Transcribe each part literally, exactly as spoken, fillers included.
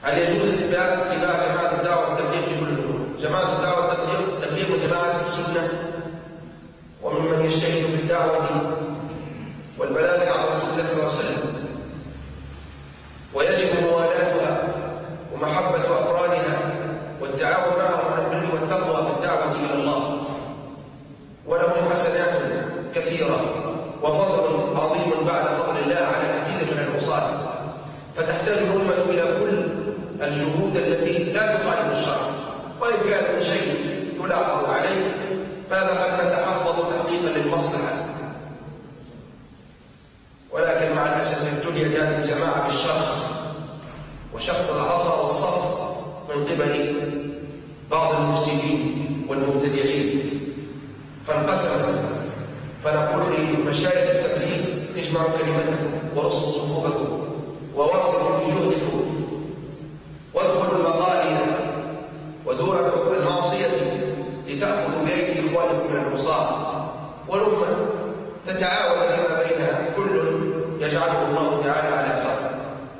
هل يجوز اتباع اتباع جماعة الدعوة والتبليغ في كل الأمور؟ جماعة الدعوة والتبليغ تبليغ جماعة السنة، وممن يجتهد في الدعوة والبلاغ عن رسول الله صلى الله عليه وسلم، ويجب موالاتها ومحبة أفرادها والتعاون معهم على البر والتقوى في الدعوة إلى الله، ولهم حسنات كثيرة وفضل عظيم بعد فضل الله على كثير من العصاة، فتحتاج الأمة إلى كل الجهود التي لا تخالف الشرع، وإن كان من شيء يلاحظ عليه فهذا نتحفظ تحقيقا للمصلحة. ولكن مع الأسف ابتليت هذه الجماعة بالشرخ وشق العصا والصف من قبل بعض المفسدين والمبتدعين، فانقسمت. فنقول لمشايخ التبليغ: اجمعوا كلمتكم ورصوا صفوفكم وواصلوا في جهدكم، وادخلوا المقاهي ودور المعصية لتأخذوا بأيدي إخوانكم من العصاة، والأمة تتعاون فيما بينها، كل يجعله الله تعالى على خير.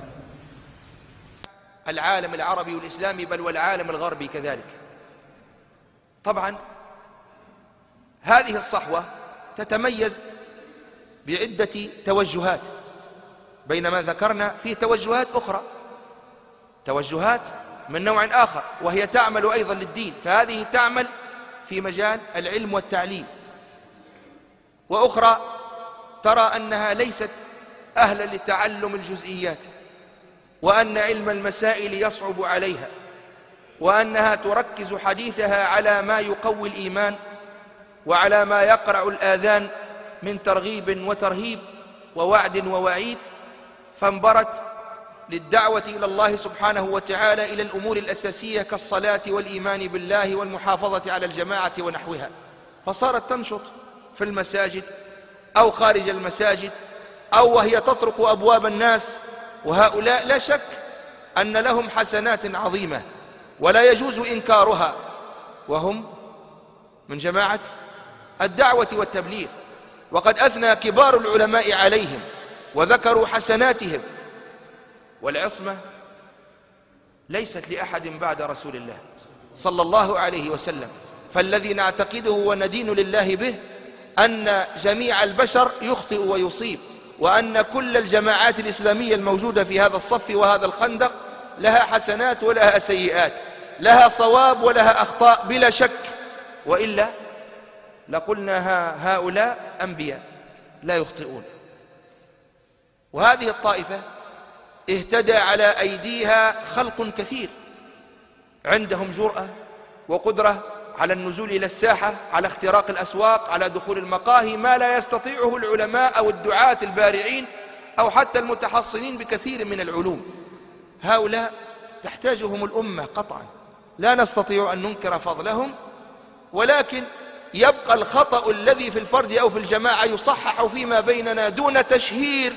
العالم العربي والإسلامي بل والعالم الغربي كذلك. طبعا هذه الصحوة تتميز بعدة توجهات، بينما ذكرنا في توجهات أخرى، توجهات من نوع آخر، وهي تعمل أيضا للدين، فهذه تعمل في مجال العلم والتعليم، وأخرى ترى أنها ليست أهلا لتعلم الجزئيات، وأن علم المسائل يصعب عليها، وأنها تركز حديثها على ما يقوي الإيمان وعلى ما يقرع الآذان من ترغيب وترهيب ووعد ووعيد، فانبرت للدعوة إلى الله سبحانه وتعالى إلى الأمور الأساسية كالصلاة والإيمان بالله والمحافظة على الجماعة ونحوها، فصارت تنشط في المساجد أو خارج المساجد أو وهي تطرق أبواب الناس، وهؤلاء لا شك أن لهم حسنات عظيمة ولا يجوز إنكارها، وهم من جماعة الدعوة والتبليغ، وقد أثنى كبار العلماء عليهم وذكروا حسناتهم. والعصمة ليست لأحد بعد رسول الله صلى الله عليه وسلم، فالذي نعتقده وندين لله به أن جميع البشر يخطئ ويصيب، وأن كل الجماعات الإسلامية الموجودة في هذا الصف وهذا الخندق لها حسنات ولها سيئات، لها صواب ولها أخطاء بلا شك، وإلا لقلنا هؤلاء أنبياء لا يخطئون. وهذه الطائفة اهتدى على أيديها خلق كثير عندهم جرأة وقدرة على النزول إلى الساحة، على اختراق الأسواق، على دخول المقاهي، ما لا يستطيعه العلماء أو الدعاة البارعين أو حتى المتحصنين بكثير من العلوم. هؤلاء تحتاجهم الأمة قطعا، لا نستطيع أن ننكر فضلهم، ولكن يبقى الخطأ الذي في الفرد أو في الجماعة يصحح فيما بيننا دون تشهير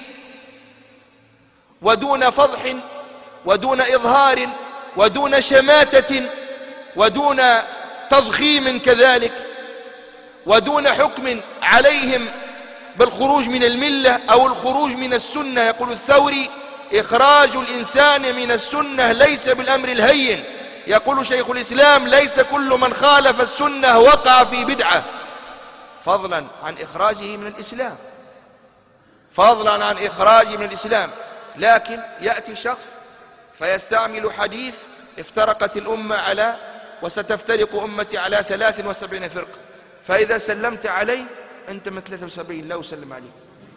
ودون فضح ودون إظهار ودون شماتة ودون تضخيم كذلك، ودون حكم عليهم بالخروج من الملة أو الخروج من السنة. يقول الثوري: إخراج الإنسان من السنة ليس بالأمر الهين. يقول شيخ الإسلام: ليس كل من خالف السنة وقع في بدعة، فضلا عن إخراجه من الإسلام، فضلا عن إخراجه من الإسلام. لكن يأتي شخص فيستعمل حديث: افترقت الأمة على وستفترق أمتي على ثلاث وسبعين فرقة، فإذا سلمت عليه أنت من ثلاثة وسبعين لا أسلم عليه.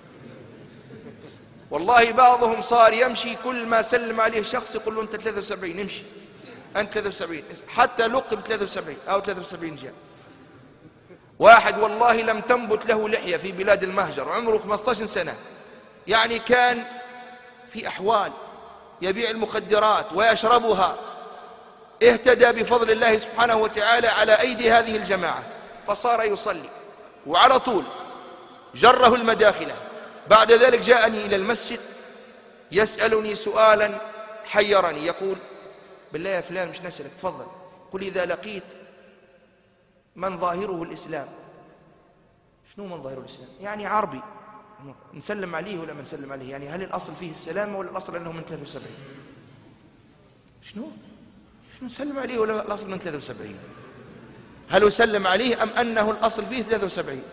والله بعضهم صار يمشي كل ما سلم عليه شخص يقول له أنت ثلاثة وسبعين، امشي أنت ثلاثة وسبعين، حتى لقب ثلاثة وسبعين أو ثلاثة وسبعين جاء. واحد والله لم تنبت له لحية في بلاد المهجر، عمره خمسة عشر سنة، يعني كان في أحوال يبيع المخدرات ويشربها، اهتدى بفضل الله سبحانه وتعالى على أيدي هذه الجماعة، فصار يصلي، وعلى طول جره المداخلة. بعد ذلك جاءني إلى المسجد يسألني سؤالا حيرني، يقول: بالله يا فلان مش نسألك، تفضل، قل إذا لقيت من ظاهره الإسلام. شنو من ظاهره الإسلام؟ يعني عربي نسلم عليه ولا ما نسلم عليه؟ يعني هل الأصل فيه السلامة ولا الأصل أنه من ثلاثة وسبعين؟ شنو شنو نسلم عليه ولا الأصل من ثلاثة وسبعين؟ هل أسلم عليه أم أنه الأصل فيه ثلاثة وسبعين؟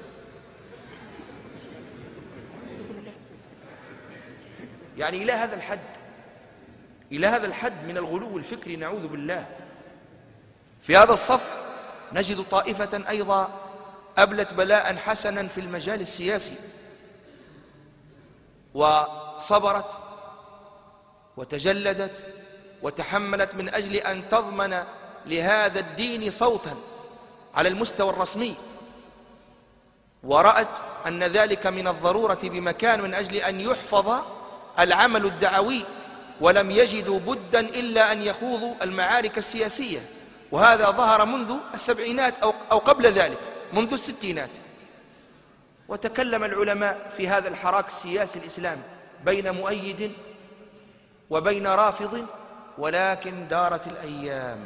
يعني إلى هذا الحد، إلى هذا الحد من الغلو الفكري، نعوذ بالله. في هذا الصف نجد طائفة أيضا أبلت بلاء حسنا في المجال السياسي، وصبرت وتجلدت وتحملت من أجل أن تضمن لهذا الدين صوتا على المستوى الرسمي، ورأت أن ذلك من الضرورة بمكان من أجل أن يحفظ العمل الدعوي، ولم يجدوا بدا إلا أن يخوضوا المعارك السياسية. وهذا ظهر منذ السبعينات أو قبل ذلك، منذ الستينات. وتكلم العلماء في هذا الحراك السياسي الإسلامي بين مؤيد وبين رافض، ولكن دارت الأيام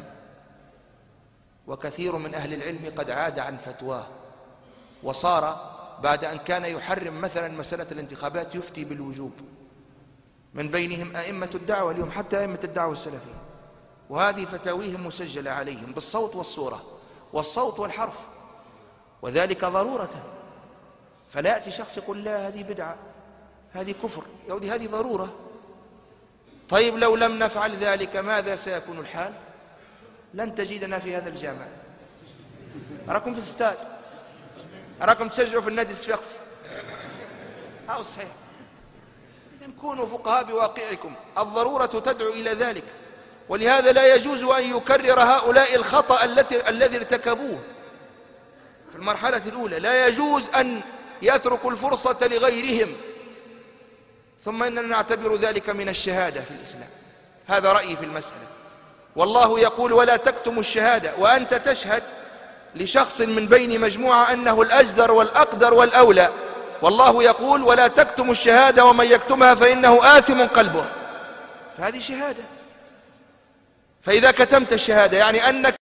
وكثير من أهل العلم قد عاد عن فتواه، وصار بعد أن كان يحرم مثلا مسألة الانتخابات يفتي بالوجوب، من بينهم أئمة الدعوة اليوم، حتى أئمة الدعوة السلفية، وهذه فتاويهم مسجلة عليهم بالصوت والصورة والصوت والحرف، وذلك ضرورة. فلا يأتي شخص يقول لا هذه بدعة، هذه كفر، يقول هذه ضرورة. طيب لو لم نفعل ذلك ماذا سيكون الحال؟ لن تجدنا في هذا الجامع، أراكم في الاستاد، أراكم تشجعوا في النادي الصفاقسي. هذا الصحيح. إذن كونوا فقهاء بواقعكم، الضرورة تدعو إلى ذلك. ولهذا لا يجوز أن يكرر هؤلاء الخطأ الذي ارتكبوه في المرحلة الأولى، لا يجوز أن يتركوا الفرصة لغيرهم. ثم إننا نعتبر ذلك من الشهادة في الإسلام. هذا رأيي في المسألة. والله يقول ولا تكتموا الشهادة، وأنت تشهد لشخص من بين مجموعة أنه الأجدر والأقدر والأولى، والله يقول ولا تكتموا الشهادة ومن يكتمها فإنه آثم قلبه. فهذه شهادة. فإذا كتمت الشهادة يعني أنك